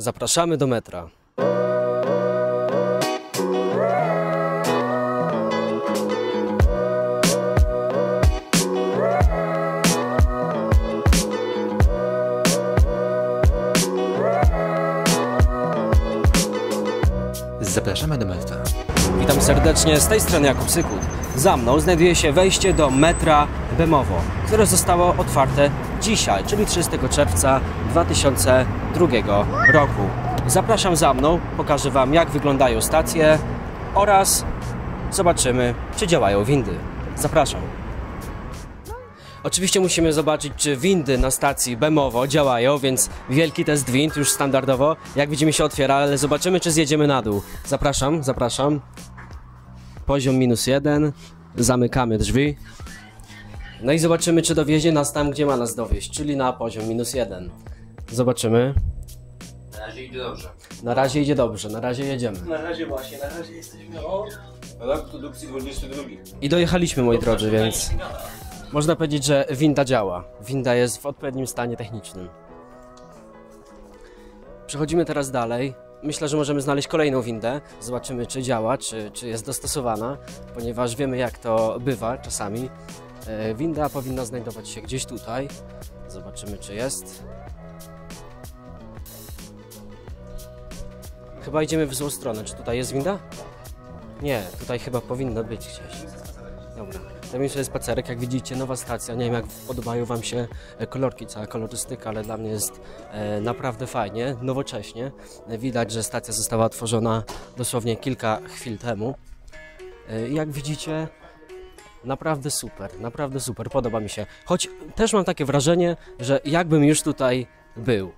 Zapraszamy do metra. Zapraszamy do metra. Witam serdecznie, z tej strony Jakub Sykut. Za mną znajduje się wejście do metra Bemowo, które zostało otwarte dzisiaj, czyli 30 czerwca 2002 roku. Zapraszam za mną, pokażę Wam, jak wyglądają stacje oraz zobaczymy, czy działają windy. Zapraszam. Oczywiście musimy zobaczyć, czy windy na stacji Bemowo działają, więc wielki test wind już standardowo, jak widzimy, się otwiera, ale zobaczymy, czy zjedziemy na dół. Zapraszam, zapraszam. Poziom -1, zamykamy drzwi. No i zobaczymy, czy dowiezie nas tam, gdzie ma nas dowieźć, czyli na poziom -1. Zobaczymy. Na razie idzie dobrze. Na razie idzie dobrze, na razie jedziemy. Na razie właśnie, na razie jesteśmy Rok produkcji 22. I dojechaliśmy, moi drodzy, więc można powiedzieć, że winda działa. Winda jest w odpowiednim stanie technicznym. Przechodzimy teraz dalej. Myślę, że możemy znaleźć kolejną windę. Zobaczymy, czy działa, czy jest dostosowana, ponieważ wiemy, jak to bywa czasami. Winda powinna znajdować się gdzieś tutaj. Zobaczymy, czy jest. Chyba idziemy w złą stronę. Czy tutaj jest winda? Nie, tutaj chyba powinna być gdzieś. Dobra. Zrobimy sobie spacerek, jak widzicie, nowa stacja. Nie wiem, jak podobają Wam się kolorki, cała kolorystyka, ale dla mnie jest naprawdę fajnie, nowocześnie. Widać, że stacja została otworzona dosłownie kilka chwil temu. Jak widzicie, naprawdę super, podoba mi się. Choć też mam takie wrażenie, że jakbym już tutaj był.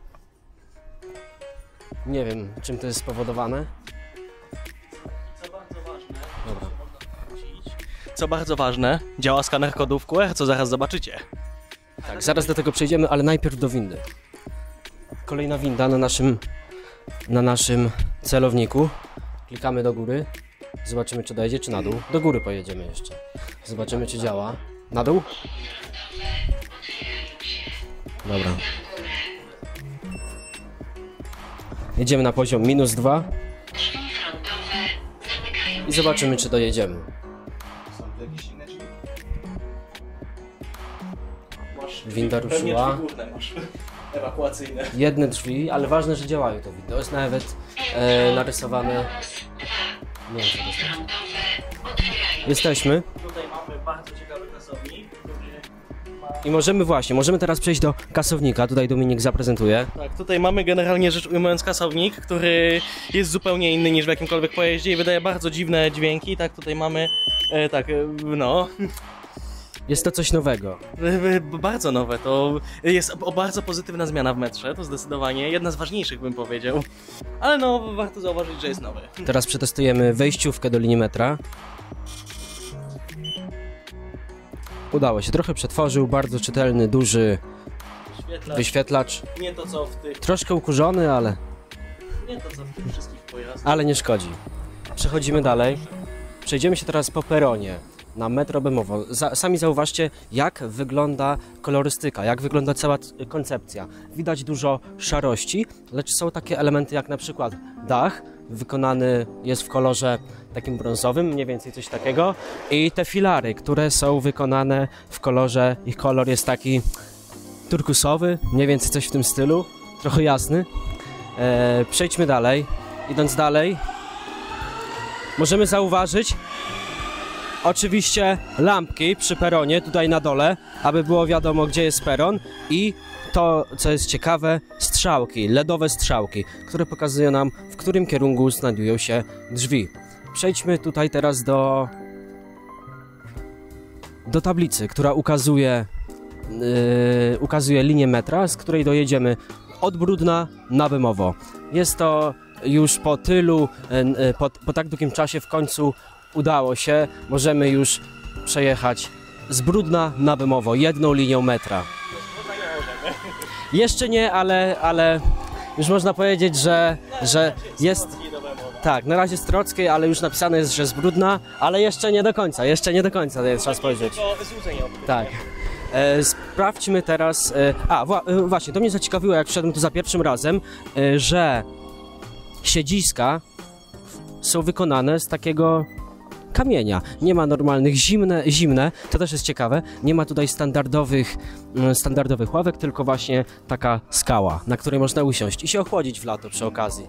Nie wiem, czym to jest spowodowane. Dobra. Co bardzo ważne, działa skaner kodów QR, co zaraz zobaczycie. Tak, zaraz do tego przejdziemy, ale najpierw do windy. Kolejna winda na naszym celowniku. Klikamy do góry. Zobaczymy, czy dojdzie, czy na dół. Do góry pojedziemy jeszcze. Zobaczymy, czy działa. Na dół? Dobra. Jedziemy na poziom -2. I zobaczymy, czy dojedziemy. Winda ruszyła. Ewakuacyjne. Jedne drzwi, ale ważne, że działają te windy. To jest nawet narysowane. Nie wiem, co to znaczy. Jesteśmy. Tutaj mamy bardzo ciekawy kasownik, który ma... I możemy teraz przejść do kasownika. Tutaj Dominik zaprezentuje. Tak, tutaj mamy generalnie rzecz ujmując kasownik, który jest zupełnie inny niż w jakimkolwiek pojeździe i wydaje bardzo dziwne dźwięki. Tak, tutaj mamy, no... Jest to coś nowego. Bardzo nowe, to jest bardzo pozytywna zmiana w metrze, to zdecydowanie jedna z ważniejszych, bym powiedział. Ale no, warto zauważyć, że jest nowe. Teraz przetestujemy wejściówkę do linii metra. Udało się, trochę przetworzył, bardzo czytelny, duży wyświetlacz. Nie to co w tych... Troszkę ukurzony, ale... Nie to co w tych wszystkich pojazdach. Ale nie szkodzi. Przechodzimy dalej. Przejdziemy się teraz po peronie na metro Bemowo. Sami zauważcie, jak wygląda kolorystyka, jak wygląda cała koncepcja. Widać dużo szarości, lecz są takie elementy jak na przykład dach, wykonany jest w kolorze takim brązowym, mniej więcej coś takiego. I te filary, które są wykonane w kolorze, ich kolor jest taki turkusowy, mniej więcej coś w tym stylu, trochę jasny. Przejdźmy dalej. Idąc dalej, możemy zauważyć oczywiście lampki przy peronie, tutaj na dole, aby było wiadomo, gdzie jest peron, i to, co jest ciekawe, strzałki, LEDowe strzałki, które pokazują nam, w którym kierunku znajdują się drzwi. Przejdźmy tutaj teraz do tablicy, która ukazuje linię metra, z której dojedziemy od Brudna na Bemowo. Jest to już po tylu, po tak długim czasie w końcu udało się. Możemy już przejechać z Brudna na Bemowo jedną linią metra. Jeszcze nie, ale już można powiedzieć, że jest... Tak, na razie Strockiej, ale już napisane jest, że z Brudna, ale jeszcze nie do końca, trzeba spojrzeć. Tak. Sprawdźmy teraz... właśnie, to mnie zaciekawiło, jak wszedłem tu za pierwszym razem, że siedziska są wykonane z takiego kamienia. Nie ma normalnych zimne, to też jest ciekawe. Nie ma tutaj standardowych ławek, tylko właśnie taka skała, na której można usiąść i się ochłodzić w lato przy okazji.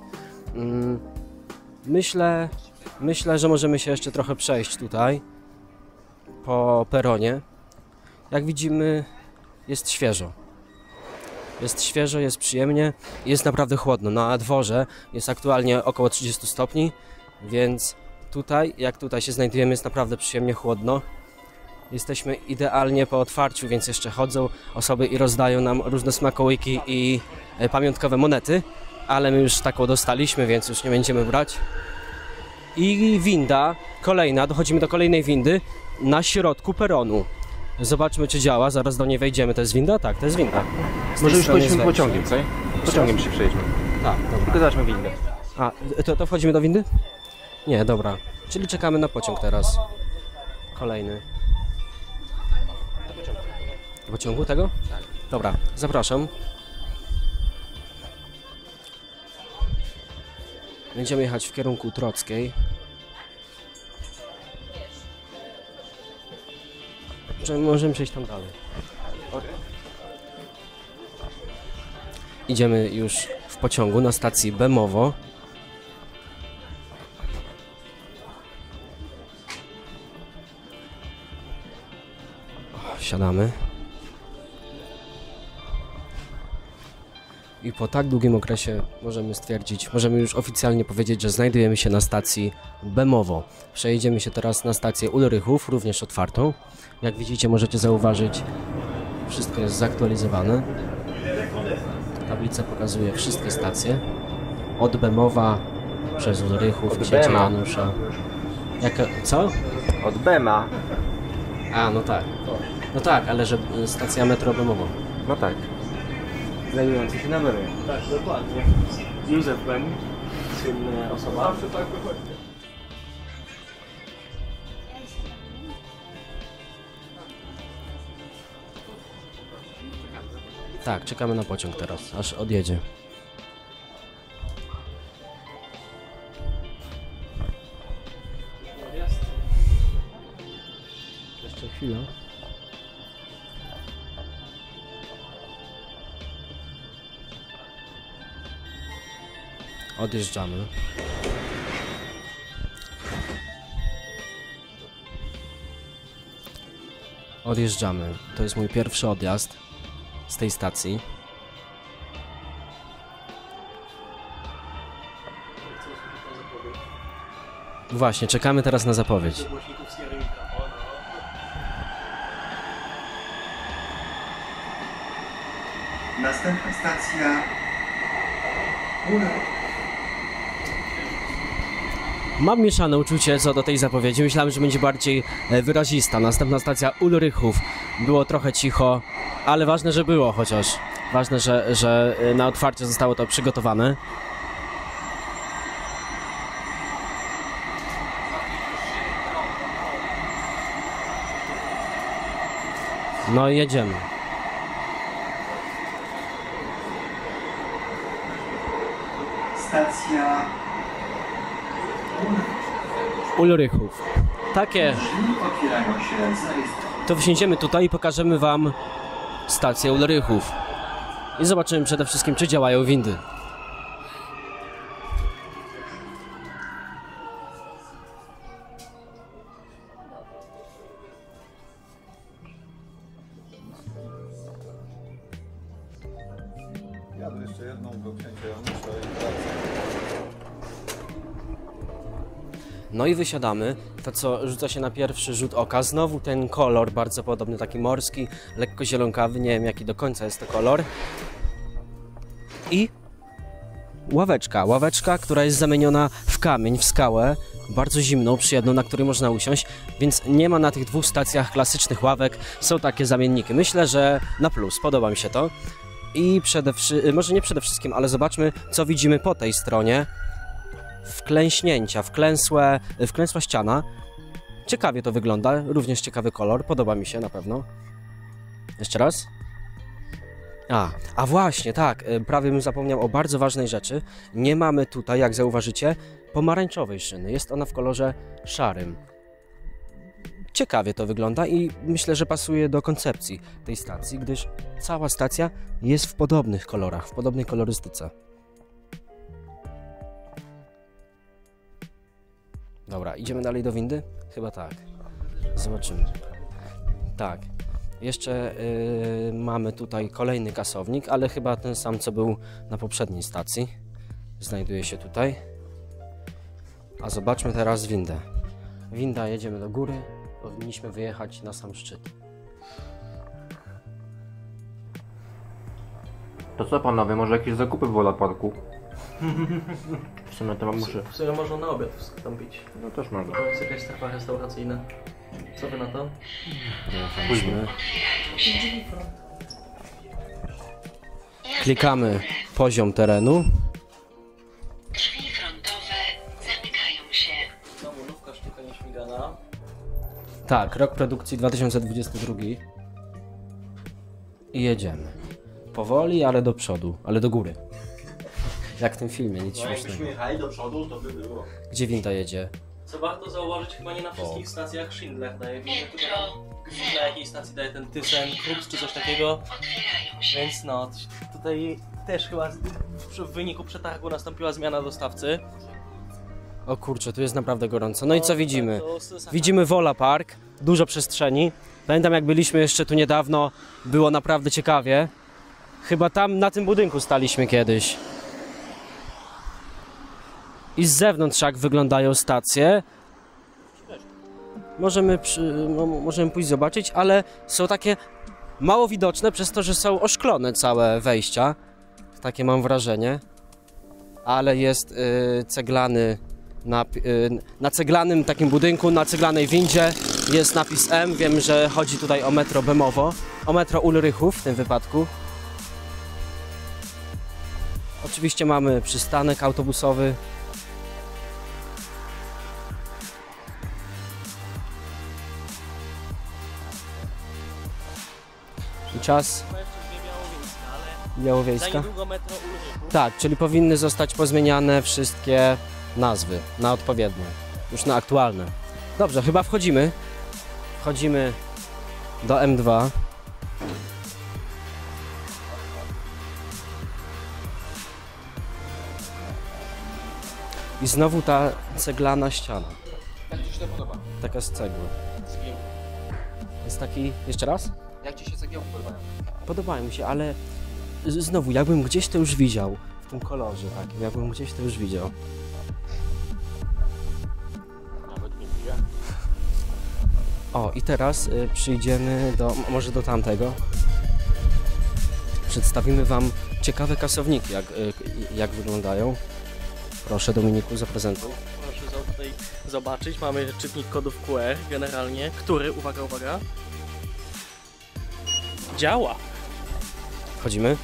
Myślę, że możemy się jeszcze trochę przejść tutaj po peronie. Jak widzimy, jest świeżo. Jest świeżo, jest przyjemnie, jest naprawdę chłodno. Na dworze jest aktualnie około 30 stopni, więc tutaj, jak tutaj się znajdujemy, jest naprawdę przyjemnie chłodno. Jesteśmy idealnie po otwarciu, więc jeszcze chodzą osoby i rozdają nam różne smakołyki i pamiątkowe monety, ale my już taką dostaliśmy, więc już nie będziemy brać. I winda kolejna, dochodzimy do kolejnej windy na środku peronu. Zobaczmy, czy działa, zaraz do niej wejdziemy. To jest winda? Tak, to jest winda. Może już pojedźmy pociągiem, co? Pociągiem się przejedźmy. Tak, dobra. Tylko zobaczmy windę. A, to wchodzimy do windy? Nie, dobra. Czyli czekamy na pociąg teraz. Kolejny. Do pociągu tego? Tak. Dobra, zapraszam. Będziemy jechać w kierunku Trockiej. Możemy przejść tam dalej. Idziemy już w pociągu na stacji Bemowo. Siadamy. I po tak długim okresie możemy już oficjalnie powiedzieć, że znajdujemy się na stacji Bemowo. Przejedziemy się teraz na stację Ulrychów, również otwartą. Jak widzicie, możecie zauważyć, wszystko jest zaktualizowane. Tablica pokazuje wszystkie stacje. Od Bemowa przez Ulrychów, Księcia Janusza. Co? Od Bema. A, no tak. No tak, ale że stacja metro Bemowo. No tak. Znajdujący się na Bemie. Tak, dokładnie. Józef Bem, słynna osoba. Tak, czekamy na pociąg teraz, aż odjedzie. Jeszcze chwilę. Odjeżdżamy. Odjeżdżamy. To jest mój pierwszy odjazd z tej stacji. Właśnie, czekamy teraz na zapowiedź. Następna stacja Ulrychów. Mam mieszane uczucie co do tej zapowiedzi. Myślałem, że będzie bardziej wyrazista. Następna stacja Ulrychów. Było trochę cicho, ale ważne, że było chociaż. Ważne, że na otwarcie zostało to przygotowane. No i jedziemy. Stacja Ulrychów. Takie. drzwi otwierają się za rejestracją. To wsiądziemy tutaj i pokażemy wam stację Ulrychów. I zobaczymy przede wszystkim, czy działają windy. Jadę jeszcze jedną do Księcia Janusza i wracam. No i wysiadamy. To, co rzuca się na pierwszy rzut oka, znowu ten kolor bardzo podobny, taki morski, lekko zielonkawy, nie wiem jaki do końca jest to kolor. I ławeczka, która jest zamieniona w kamień, w skałę, bardzo zimną, przyjemną, na której można usiąść, więc nie ma na tych dwóch stacjach klasycznych ławek, są takie zamienniki. Myślę, że na plus, podoba mi się to. I może nie przede wszystkim, ale zobaczmy, co widzimy po tej stronie. Wklęśnięcia, wklęsła ściana. Ciekawie to wygląda, również ciekawy kolor, podoba mi się na pewno. Jeszcze raz? A właśnie, tak, prawie bym zapomniał o bardzo ważnej rzeczy. Nie mamy tutaj, jak zauważycie, pomarańczowej szyny. Jest ona w kolorze szarym. Ciekawie to wygląda i myślę, że pasuje do koncepcji tej stacji, gdyż cała stacja jest w podobnych kolorach, w podobnej kolorystyce. Dobra, idziemy dalej do windy? Chyba tak. Zobaczymy. Tak. Jeszcze mamy tutaj kolejny kasownik, ale chyba ten sam, co był na poprzedniej stacji. Znajduje się tutaj. A zobaczmy teraz windę. Winda, jedziemy do góry. Powinniśmy wyjechać na sam szczyt. To co panowie, może jakieś zakupy w Wola Parku? W sumie to muszę... W sumie można na obiad wstąpić. No też można. To jest jakaś strefa restauracyjna. Co wy na to? Pójdźmy. Klikamy poziom terenu. Drzwi frontowe zamykają się. Znowu nówka sztuka nieśmigana. Tak, rok produkcji 2022. I jedziemy. Powoli, ale do przodu, ale do góry. Jak w tym filmie, nic śmiesznego. jechali do przodu, to by było. Gdzie winda jedzie? Co warto zauważyć, chyba nie na wszystkich stacjach Schindler daje windę, tylko na jakiej stacji daje ten Thyssen, Krups czy coś takiego. Otwierają się. Więc no, tutaj też chyba w wyniku przetargu nastąpiła zmiana dostawcy. O kurczę, tu jest naprawdę gorąco. No i co tak, widzimy? Widzimy Wola Park, dużo przestrzeni. Pamiętam, jak byliśmy jeszcze tu niedawno, było naprawdę ciekawie. Chyba tam na tym budynku staliśmy kiedyś. I z zewnątrz jak wyglądają stacje. Możemy pójść zobaczyć, ale są takie mało widoczne przez to, że są oszklone całe wejścia. Takie mam wrażenie. Ale jest ceglany, na ceglanym takim budynku, na ceglanej windzie jest napis M. Wiem, że chodzi tutaj o metro Bemowo, o metro Ulrychów w tym wypadku. Oczywiście mamy przystanek autobusowy. I czas Za Białowiejska. niedługo metro Ulrychów. Tak, czyli powinny zostać pozmieniane wszystkie nazwy na odpowiednie, już na aktualne. Dobrze, chyba wchodzimy. Wchodzimy do M2. I znowu ta ceglana ściana. Jak ci się to podoba? Taka z cegły. Jest taki... Jeszcze raz? Jak ci się cegiełki podobają? Podobają mi się, ale znowu, jakbym gdzieś to już widział. W tym kolorze takim, jakbym gdzieś to już widział. Nawet nie piję. O, i teraz przyjdziemy może do tamtego. Przedstawimy Wam ciekawe kasowniki, jak wyglądają. Proszę, Dominiku, zaprezentuj. Proszę tutaj zobaczyć, mamy czytnik kodów QR generalnie, który, uwaga, uwaga, działa. Wchodzimy.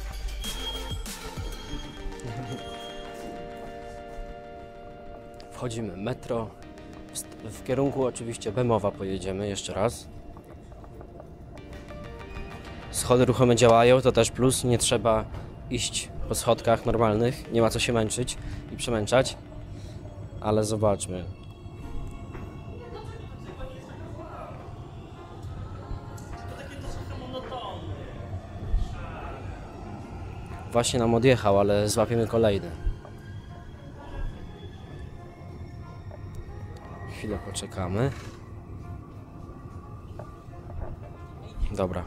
Wchodzimy. Metro. W kierunku oczywiście Bemowa pojedziemy jeszcze raz. Schody ruchome działają, to też plus. Nie trzeba iść po schodkach normalnych. Nie ma co się męczyć i przemęczać. Ale zobaczmy. Właśnie nam odjechał, ale złapiemy kolejny. Chwilę poczekamy. Dobra.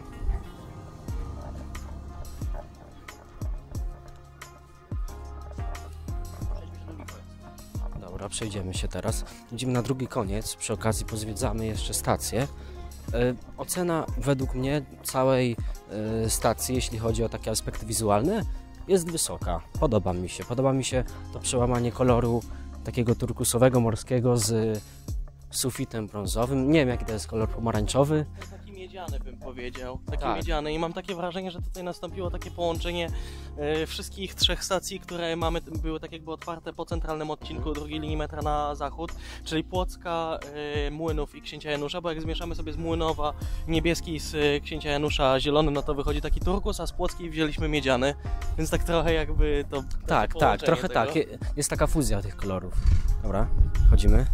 Dobra, przejdziemy się teraz. Idziemy na drugi koniec. Przy okazji pozwiedzamy jeszcze stację. Ocena według mnie całej stacji, jeśli chodzi o takie aspekty wizualne, jest wysoka. Podoba mi się to przełamanie koloru takiego turkusowego, morskiego z sufitem brązowym. Nie wiem, jaki to jest kolor pomarańczowy. Taki miedziane, bym powiedział. Takie Tak. miedziane i mam takie wrażenie, że tutaj nastąpiło takie połączenie wszystkich trzech stacji, które mamy, były tak jakby otwarte po centralnym odcinku drugiej linii metra na zachód, czyli Płocka, Młynów i Księcia Janusza, bo jak zmieszamy sobie z Młynowa niebieski z Księcia Janusza zielony, no to wychodzi taki turkus, a z Płockiej wzięliśmy miedziany, więc tak trochę jakby to... Tak, takie tak, połączenie trochę tego. tak. Jest taka fuzja tych kolorów. Dobra, wchodzimy.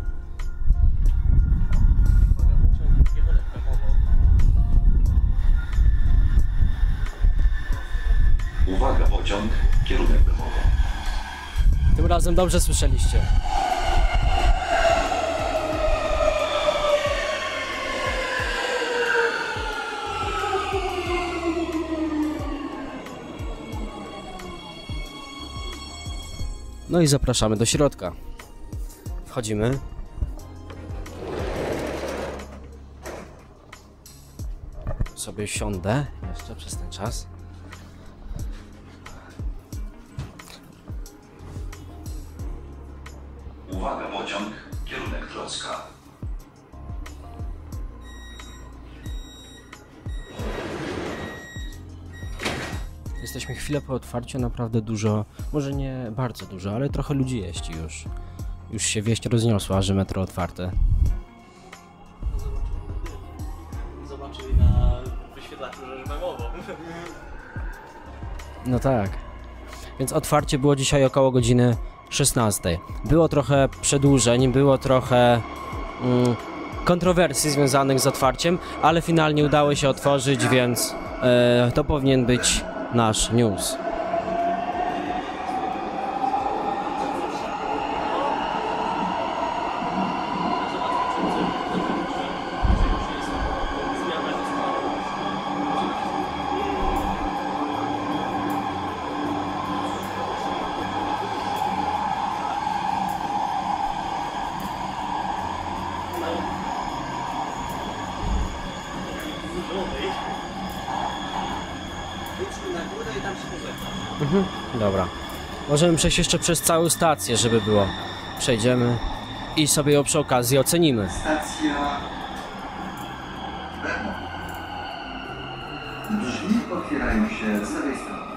Uwaga, pociąg, kierunek Bemowo. Tym razem dobrze słyszeliście. No i zapraszamy do środka. Wchodzimy. Sobie siądę jeszcze przez ten czas. Uwaga, pociąg, kierunek Trocka. Jesteśmy chwilę po otwarciu, naprawdę dużo, może nie bardzo dużo, ale trochę ludzi jeździ już. Już się wieść rozniosła, że metro otwarte. Zobaczyli na wyświetlaczu, że Bemowo. No tak. Więc otwarcie było dzisiaj około godziny 16. Było trochę przedłużeń, było trochę kontrowersji związanych z otwarciem, ale finalnie udało się otworzyć, więc to powinien być nasz news. Dobra. Możemy przejść jeszcze przez całą stację, żeby było. Przejdziemy i sobie ją przy okazji ocenimy. Stacja Bemowo. Drzwi otwierają się z lewej strony.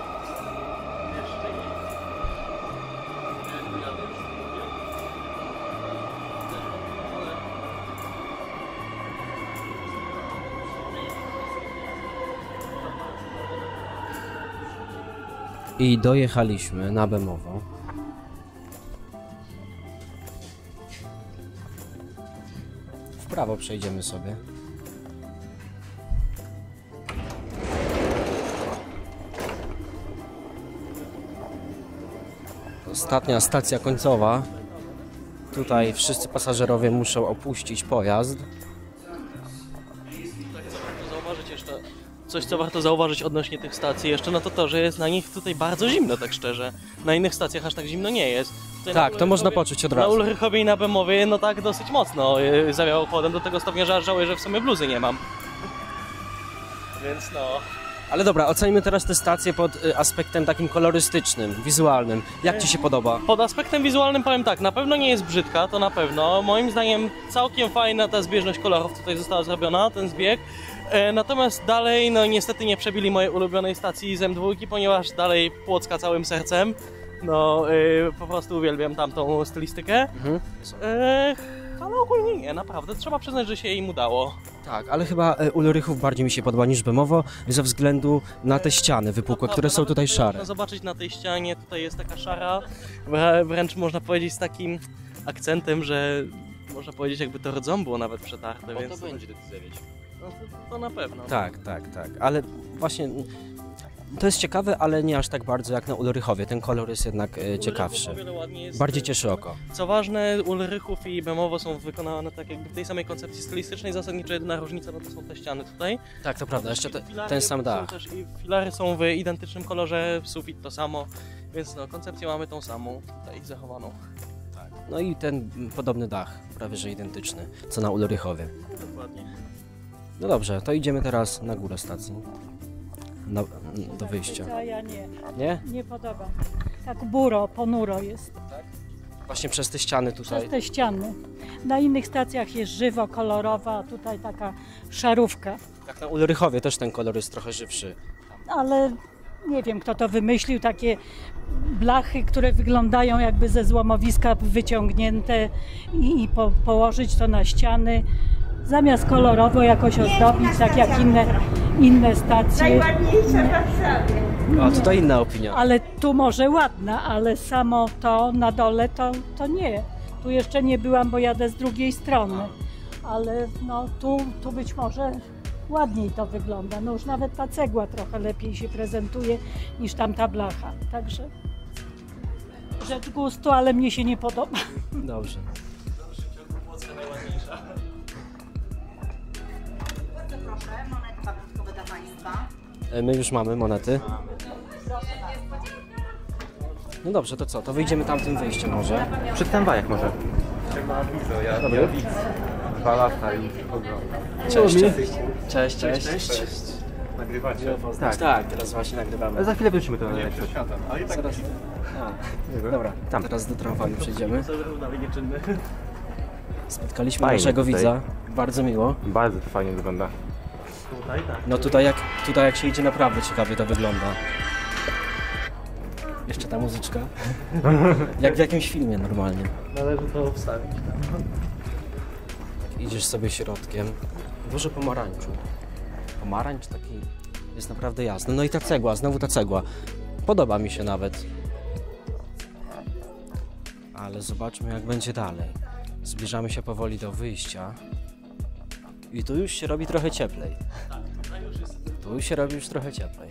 I dojechaliśmy na Bemowo. W prawo przejdziemy sobie. Ostatnia stacja końcowa. Tutaj wszyscy pasażerowie muszą opuścić pojazd. Zauważyć jeszcze coś, co warto zauważyć odnośnie tych stacji jeszcze, no to, że jest na nich tutaj bardzo zimno, tak szczerze. Na innych stacjach aż tak zimno nie jest. Tutaj Tak, na to można Ulrychowie- poczuć od Na razu. Ulrychowie i na Bemowie, no tak dosyć mocno zawiało chłodem, do tego stopnia, że aż żałuję, że w sumie bluzy nie mam. Więc no... Ale dobra, ocenimy teraz tę stację pod aspektem takim kolorystycznym, wizualnym. Jak Ci się podoba? Pod aspektem wizualnym powiem tak, na pewno nie jest brzydka, to na pewno. Moim zdaniem całkiem fajna ta zbieżność kolorów tutaj została zrobiona, ten zbieg. Natomiast dalej, no niestety nie przebili mojej ulubionej stacji z M2, ponieważ dalej Płocka całym sercem. No, po prostu uwielbiam tamtą stylistykę. Ale ogólnie nie, naprawdę. Trzeba przyznać, że się im udało. Tak, ale chyba Ulrychów bardziej mi się podoba niż Bemowo ze względu na te ściany wypukłe, które są tutaj szare. Można zobaczyć na tej ścianie, tutaj jest taka szara, wręcz można powiedzieć z takim akcentem, że można powiedzieć jakby to rdzą było nawet przetarte, więc... to będzie decydować. No to na pewno. Tak, ale właśnie to jest ciekawe, ale nie aż tak bardzo jak na Ulrychowie. Ten kolor jest jednak ciekawszy. O wiele ładniej jest. Bardziej cieszy oko. Co ważne, Ulrychów i Bemowo są wykonane tak jakby w tej samej koncepcji stylistycznej, zasadniczo jedyna różnica no to są te ściany tutaj. Tak, to prawda, jeszcze Filary ten sam są dach. też, i filary są w identycznym kolorze, sufit to samo, więc no koncepcję mamy tą samą tutaj zachowaną. No i ten podobny dach, prawie że identyczny, co na Ulrychowie. Dokładnie. No dobrze, to idziemy teraz na górę stacji. Do wyjścia. A ja nie, Nie? nie podoba. Tak buro, ponuro jest. Właśnie przez te ściany tutaj. Przez te ściany. Na innych stacjach jest żywo, kolorowa, a tutaj taka szarówka. Jak na Ulrychowie też ten kolor jest trochę żywszy. Ale nie wiem, kto to wymyślił, takie blachy, które wyglądają jakby ze złomowiska wyciągnięte i położyć to na ściany. Zamiast kolorowo jakoś ozdobić, tak jak inne stacje. A tutaj inna opinia. Ale tu może ładna, ale samo to na dole to nie. Tu jeszcze nie byłam, bo jadę z drugiej strony. Ale no tu być może ładniej to wygląda. No już nawet ta cegła trochę lepiej się prezentuje niż tamta blacha. Także rzecz gustu, ale mnie się nie podoba. Dobrze. Bardzo proszę, monety pamiątkowe dla Państwa. My już mamy monety. No dobrze, to co? To wyjdziemy tamtym wyjściem może. Przed tramwajem może. Ja widzę. 2 lata i oglądam. Cześć. Nagrywacie. Tak, teraz właśnie nagrywamy. Za chwilę wrócimy do Nie przesiadam, ale i tak Zaraz. Dobra, teraz do tramwaju przejdziemy. Spotkaliśmy Fajnie naszego tutaj. widza. Bardzo miło. Bardzo fajnie wygląda. No tutaj jak się idzie, naprawdę ciekawie to wygląda. Jeszcze ta muzyczka. Jak w jakimś filmie normalnie. Należy to wstawić. Idziesz sobie środkiem. Dużo pomarańczu. Pomarańcz taki jest naprawdę jasny. No i ta cegła, znowu ta cegła. Podoba mi się nawet. Ale zobaczmy, jak będzie dalej. Zbliżamy się powoli do wyjścia. I tu już się robi trochę cieplej. Tu się robi już trochę cieplej.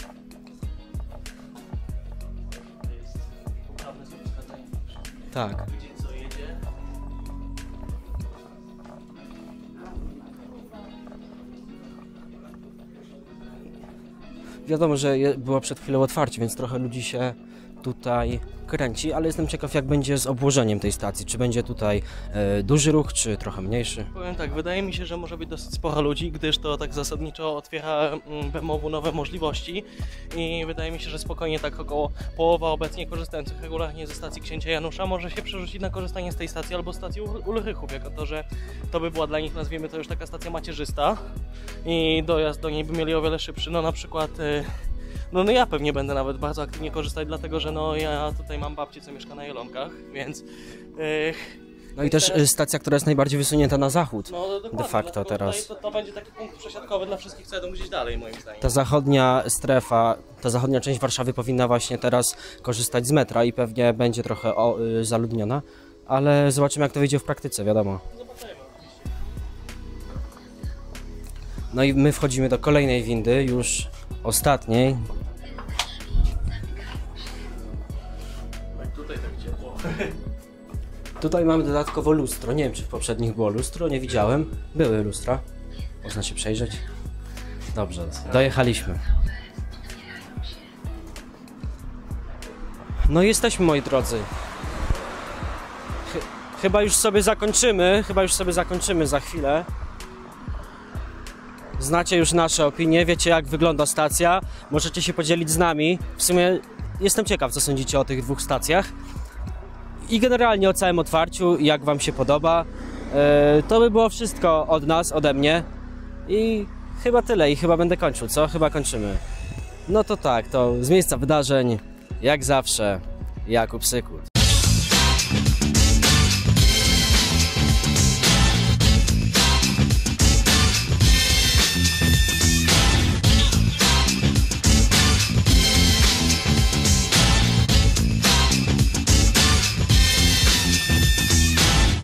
Tak. Wiadomo, że było przed chwilą otwarcie, więc trochę ludzi się tutaj kręci, ale jestem ciekaw, jak będzie z obłożeniem tej stacji. Czy będzie tutaj duży ruch, czy trochę mniejszy? Powiem tak, wydaje mi się, że może być dosyć sporo ludzi, gdyż to tak zasadniczo otwiera BMOW nowe możliwości i wydaje mi się, że spokojnie tak około połowa obecnie korzystających regularnie ze stacji Księcia Janusza może się przerzucić na korzystanie z tej stacji albo stacji Ulrychów, jako to, że to by była dla nich, nazwijmy to już taka stacja macierzysta i dojazd do niej by mieli o wiele szybszy, no na przykład no ja pewnie będę nawet bardzo aktywnie korzystać, dlatego że no ja tutaj mam babcię, co mieszka na Jelonkach, więc No i też stacja, która jest najbardziej wysunięta na zachód. no dokładnie, De facto dlatego teraz. tutaj to będzie taki punkt przesiadkowy dla wszystkich, co jadą gdzieś dalej, moim zdaniem. Ta zachodnia strefa, ta zachodnia część Warszawy powinna właśnie teraz korzystać z metra i pewnie będzie trochę zaludniona, ale zobaczymy, jak to wyjdzie w praktyce, wiadomo. No i my wchodzimy do kolejnej windy, już ostatniej. Tutaj tak ciepło. Tutaj mamy dodatkowo lustro, nie wiem, czy w poprzednich było lustro, nie widziałem. Były lustra, można się przejrzeć. Dobrze, dojechaliśmy. No i jesteśmy, moi drodzy. Chyba już sobie zakończymy za chwilę. Znacie już nasze opinie, wiecie, jak wygląda stacja. Możecie się podzielić z nami. W sumie jestem ciekaw, co sądzicie o tych dwóch stacjach. I generalnie o całym otwarciu, jak wam się podoba. To by było wszystko od nas, ode mnie. I chyba tyle, i chyba będę kończył, co? Chyba kończymy. No to tak, to z miejsca wydarzeń, jak zawsze, Jakub Sykut.